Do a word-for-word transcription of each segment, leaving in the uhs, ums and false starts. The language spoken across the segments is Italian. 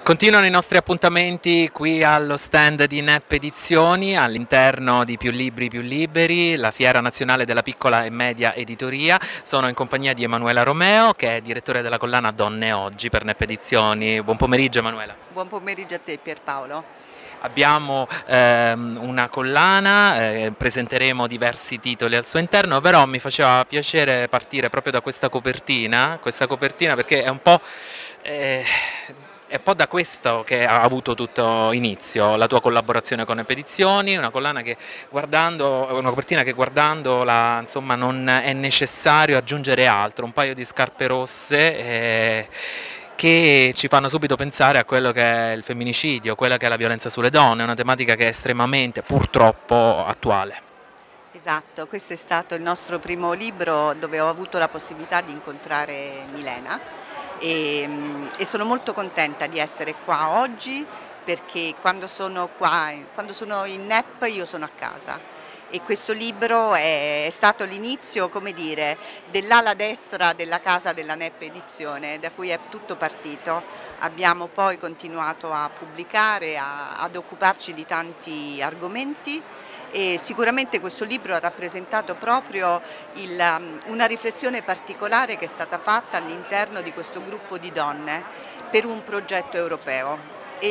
Continuano i nostri appuntamenti qui allo stand di N E P Edizioni, all'interno di Più Libri Più Liberi, la Fiera Nazionale della Piccola e Media Editoria. Sono in compagnia di Emanuela Romeo, che è direttore della collana Donne Oggi per N E P Edizioni. Buon pomeriggio Emanuela. Buon pomeriggio a te Pierpaolo. Abbiamo ehm, una collana, eh, presenteremo diversi titoli al suo interno, però mi faceva piacere partire proprio da questa copertina, questa copertina perché è un po'... Eh, È un po' da questo che ha avuto tutto inizio, la tua collaborazione con N E P Edizioni, una collana che guardando, una copertina che guardandola, insomma, non è necessario aggiungere altro, un paio di scarpe rosse eh, che ci fanno subito pensare a quello che è il femminicidio, quella che è la violenza sulle donne, una tematica che è estremamente, purtroppo, attuale. Esatto, questo è stato il nostro primo libro dove ho avuto la possibilità di incontrare Milena e, e sono molto contenta di essere qua oggi perché quando sono qua, quando sono in N E P io sono a casa. E questo libro è stato l'inizio, come dire, dell'ala destra della casa della N E P Edizione, da cui è tutto partito. Abbiamo poi continuato a pubblicare, a, ad occuparci di tanti argomenti e sicuramente questo libro ha rappresentato proprio il, una riflessione particolare che è stata fatta all'interno di questo gruppo di donne per un progetto europeo. E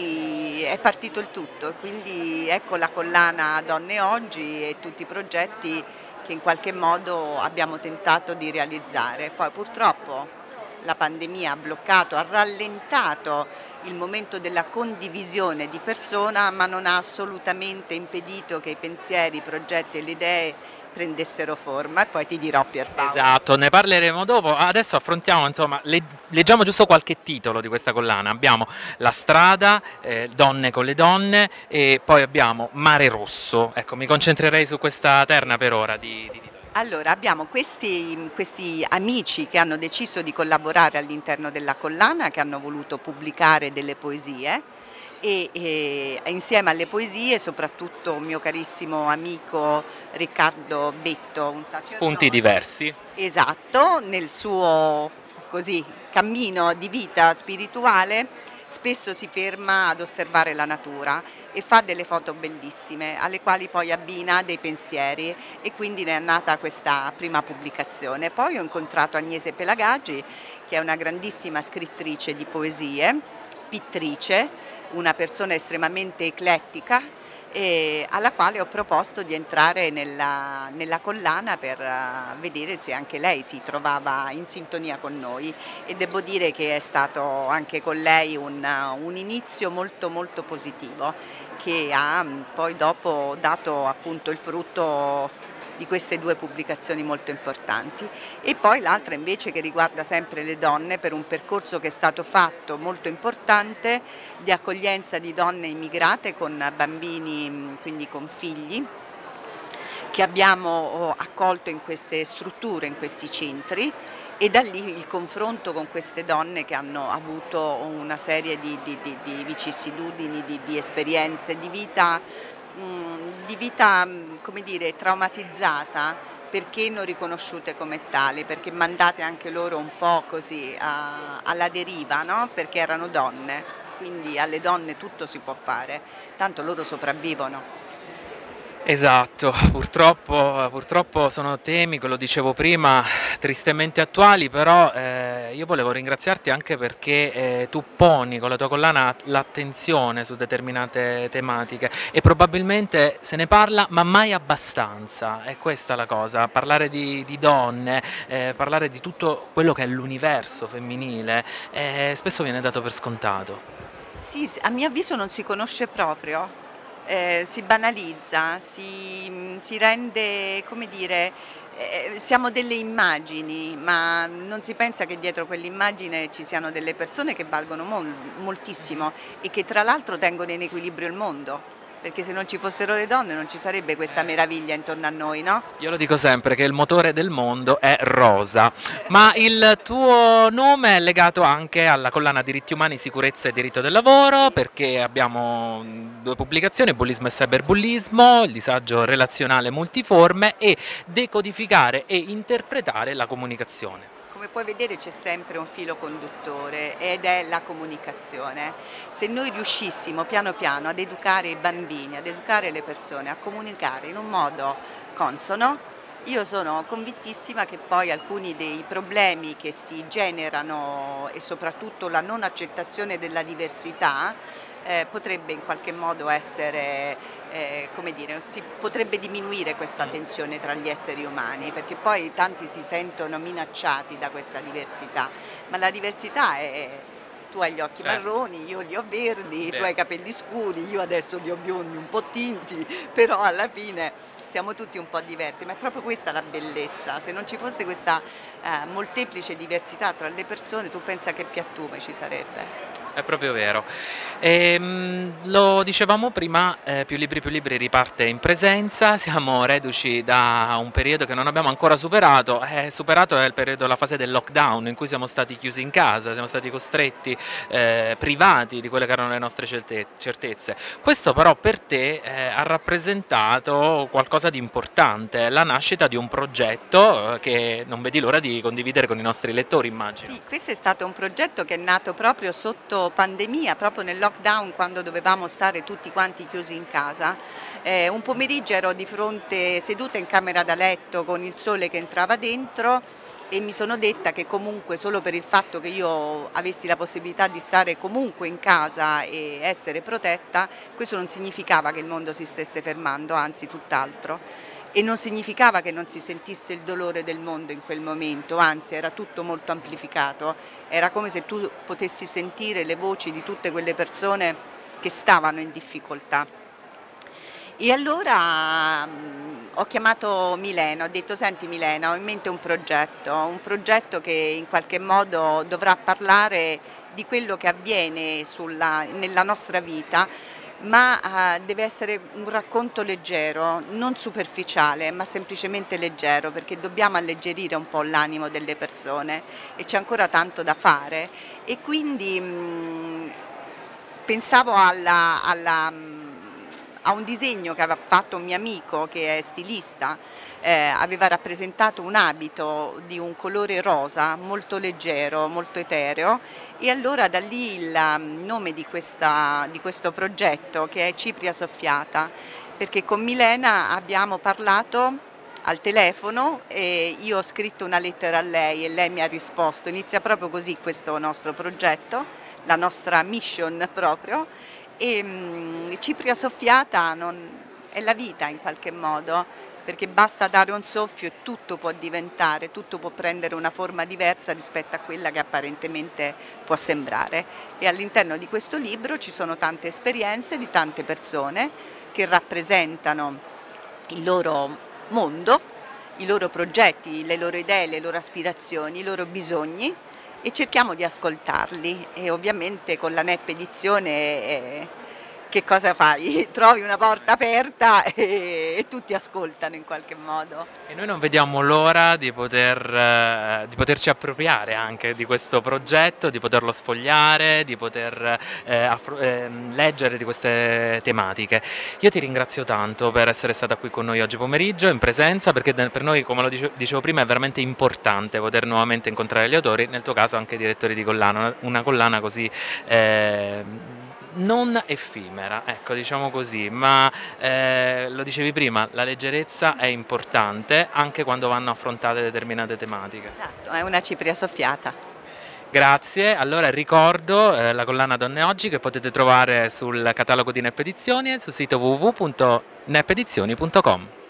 lì è partito il tutto, quindi ecco la collana Donne Oggi e tutti i progetti che in qualche modo abbiamo tentato di realizzare. Poi purtroppo la pandemia ha bloccato, ha rallentato il momento della condivisione di persona, ma non ha assolutamente impedito che i pensieri, i progetti e le idee prendessero forma e poi ti dirò Pierpaolo. Esatto, ne parleremo dopo. Adesso affrontiamo, insomma, le, leggiamo giusto qualche titolo di questa collana. Abbiamo La strada, eh, Donne con le donne e poi abbiamo Mare Rosso. Ecco, mi concentrerei su questa terna per ora di, di titoli. Allora, abbiamo questi, questi amici che hanno deciso di collaborare all'interno della collana, che hanno voluto pubblicare delle poesie e, e insieme alle poesie soprattutto un mio carissimo amico Riccardo Betto, un sacerdote. Spunti diversi. Esatto, nel suo così, cammino di vita spirituale spesso si ferma ad osservare la natura e fa delle foto bellissime alle quali poi abbina dei pensieri e quindi ne è nata questa prima pubblicazione. Poi ho incontrato Agnese Pelagagi che è una grandissima scrittrice di poesie, pittrice, una persona estremamente eclettica e alla quale ho proposto di entrare nella, nella collana per uh, vedere se anche lei si trovava in sintonia con noi e devo dire che è stato anche con lei un, uh, un inizio molto molto positivo che ha um, poi dopo dato appunto il frutto di queste due pubblicazioni molto importanti e poi l'altra invece che riguarda sempre le donne per un percorso che è stato fatto molto importante di accoglienza di donne immigrate con bambini, quindi con figli che abbiamo accolto in queste strutture, in questi centri e da lì il confronto con queste donne che hanno avuto una serie di, di, di, di vicissitudini, di, di esperienze di vita di vita, come dire, traumatizzata perché non riconosciute come tali, perché mandate anche loro un po' così a, alla deriva, no? Perché erano donne, quindi alle donne tutto si può fare, tanto loro sopravvivono. Esatto, purtroppo, purtroppo sono temi, come lo dicevo prima, tristemente attuali, però eh, io volevo ringraziarti anche perché eh, tu poni con la tua collana l'attenzione su determinate tematiche e probabilmente se ne parla ma mai abbastanza, è questa la cosa, parlare di, di donne, eh, parlare di tutto quello che è l'universo femminile, eh, spesso viene dato per scontato. Sì, a mio avviso non si conosce proprio. Eh, si banalizza, si, si rende, come dire, eh, siamo delle immagini, ma non si pensa che dietro quell'immagine ci siano delle persone che valgono mol, moltissimo e che tra l'altro tengono in equilibrio il mondo. Perché se non ci fossero le donne non ci sarebbe questa meraviglia intorno a noi, no? Io lo dico sempre che il motore del mondo è rosa, ma il tuo nome è legato anche alla collana Diritti Umani, Sicurezza e Diritto del Lavoro, perché abbiamo due pubblicazioni, Bullismo e Cyberbullismo, il disagio relazionale multiforme e decodificare e interpretare la comunicazione. come puoi vedere c'è sempre un filo conduttore ed è la comunicazione. Se noi riuscissimo piano piano ad educare i bambini, ad educare le persone a comunicare in un modo consono, io sono convintissima che poi alcuni dei problemi che si generano e soprattutto la non accettazione della diversità eh, potrebbe in qualche modo essere, eh, come dire, si potrebbe diminuire questa tensione tra gli esseri umani, perché poi tanti si sentono minacciati da questa diversità, ma la diversità è: tu hai gli occhi Certo. marroni, io li ho verdi, Vero. tu hai i capelli scuri, io adesso li ho biondi un po' tinti, però alla fine siamo tutti un po' diversi, ma è proprio questa la bellezza. Se non ci fosse questa eh, molteplice diversità tra le persone, tu pensa che piattume ci sarebbe. È proprio vero. Ehm, lo dicevamo prima, eh, Più Libri Più Libri riparte in presenza, siamo reduci da un periodo che non abbiamo ancora superato, è superato è il periodo, la fase del lockdown in cui siamo stati chiusi in casa, siamo stati costretti, eh, privati di quelle che erano le nostre certe- certezze. Questo però per te eh, ha rappresentato qualcosa di importante, la nascita di un progetto eh, che non vedi l'ora di condividere con i nostri lettori, immagino. Sì, questo è stato un progetto che è nato proprio sotto pandemia, proprio nel lockdown, quando dovevamo stare tutti quanti chiusi in casa. Eh, un pomeriggio ero di fronte, seduta in camera da letto con il sole che entrava dentro e mi sono detta che comunque solo per il fatto che io avessi la possibilità di stare comunque in casa e essere protetta, questo non significava che il mondo si stesse fermando, anzi tutt'altro. E non significava che non si sentisse il dolore del mondo in quel momento, anzi era tutto molto amplificato, era come se tu potessi sentire le voci di tutte quelle persone che stavano in difficoltà. E allora mh, ho chiamato Milena, ho detto: senti Milena, ho in mente un progetto, un progetto che in qualche modo dovrà parlare di quello che avviene sulla- nella nostra vita, ma eh, deve essere un racconto leggero, non superficiale, ma semplicemente leggero, perché dobbiamo alleggerire un po' l'animo delle persone e c'è ancora tanto da fare. E quindi mh, pensavo alla, alla, mh, a un disegno che aveva fatto un mio amico che è stilista, eh, aveva rappresentato un abito di un colore rosa molto leggero, molto etereo, e allora da lì il um, nome di, questa, di questo progetto, che è Cipria Soffiata, perché con Milena abbiamo parlato al telefono e io ho scritto una lettera a lei e lei mi ha risposto. Inizia proprio così questo nostro progetto, la nostra mission proprio, e mh, Cipria Soffiata non, è la vita in qualche modo, perché basta dare un soffio e tutto può diventare, tutto può prendere una forma diversa rispetto a quella che apparentemente può sembrare. E all'interno di questo libro ci sono tante esperienze di tante persone che rappresentano il loro mondo, i loro progetti, le loro idee, le loro aspirazioni, i loro bisogni, e cerchiamo di ascoltarli. E ovviamente con la N E P Edizione eh, che cosa fai? Trovi una porta aperta e, e tutti ascoltano in qualche modo. E noi non vediamo l'ora di poter, eh, di poterci appropriare anche di questo progetto, di poterlo sfogliare, di poter eh, affro- ehm, leggere di queste tematiche. Io ti ringrazio tanto per essere stata qui con noi oggi pomeriggio in presenza, perché de- per noi, come lo dice- dicevo prima, è veramente importante poter nuovamente incontrare gli autori, nel tuo caso anche i direttori di collana, una una collana così eh, non effimera, ecco, diciamo così, ma eh, lo dicevi prima, la leggerezza è importante anche quando vanno affrontate determinate tematiche. Esatto, è una cipria soffiata. Grazie, allora ricordo eh, la collana Donne Oggi che potete trovare sul catalogo di N E P Edizioni e sul sito w w w punto nepedizioni punto com.